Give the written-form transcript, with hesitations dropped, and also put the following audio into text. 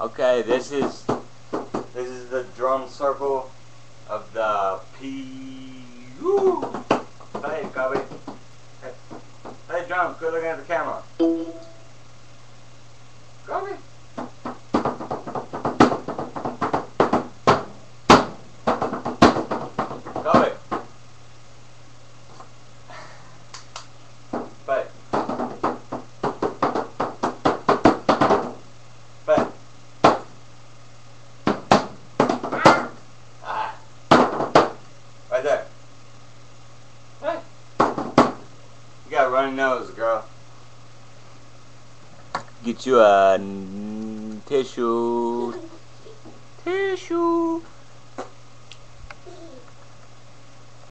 Okay, this is the drum circle of the P. Woo! Hey, CoBie. Hey, drum. Quit looking at the camera. CoBie. CoBie. Hey. Hey. Right there. Hey. You got a runny nose, girl. Get you a tissue. Tissue.